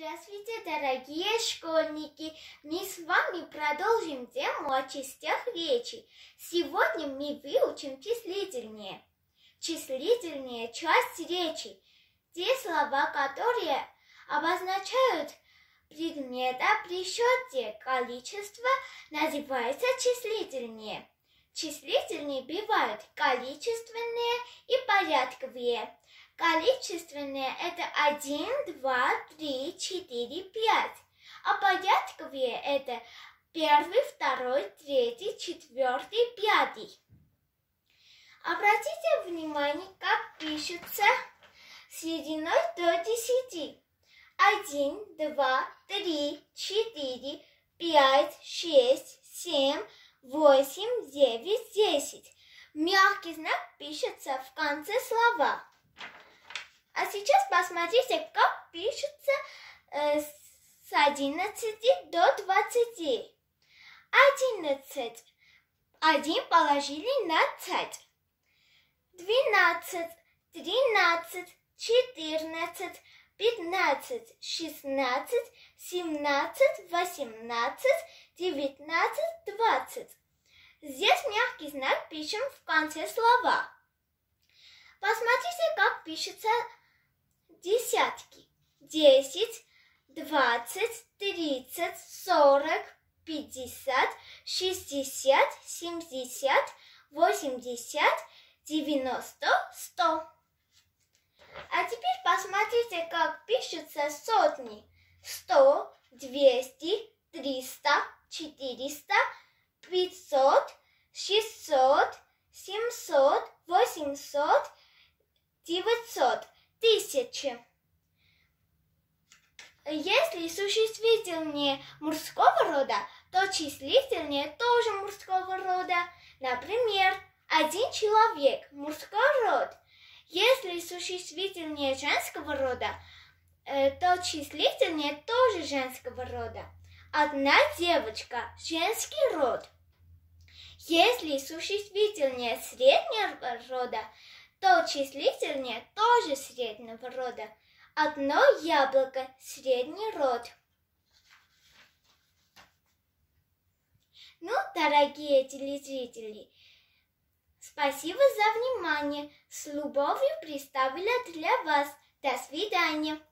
Здравствуйте, дорогие школьники! Мы с вами продолжим тему о частях речи. Сегодня мы выучим числительные. Числительные – часть речи. Те слова, которые обозначают предметы при счете количества, называются числительные. Числительные бывают количественные и порядковые. Количественные – это 1, 2, 3, 4, 5. А порядковые – это 1, 2, 3, 4, 5. Обратите внимание, как пишется с единой до 10. 1, 2, 3, 4, 5, 6, 7, 8, 9, 10. Мягкий знак пишется в конце слова. А сейчас посмотрите, как пишется с 11 до 20. 11. 1 положили на цать. 12, 13, 14, 15, 16, 17, 18, 19, 20. Здесь мягкий знак пишем в конце слова. Посмотрите, как пишется десятки. 10, 20, 30, 40, 50, 60, 70, 80, 90, 100. А теперь посмотрите, как пишутся сотни. 100, 200, 300, 400, 500, 600, 700, 800, 900, 1000. Если существительные мужского рода, то числительные тоже мужского рода. Например, 1 человек – мужской род. Если существительные женского рода, то числительные тоже женского рода. 1 девочка – женский род. Если существительные среднего рода, то числительные тоже среднего рода. 1 яблоко – средний род. Ну, дорогие телезрители, спасибо за внимание. С любовью представила для вас. До свидания.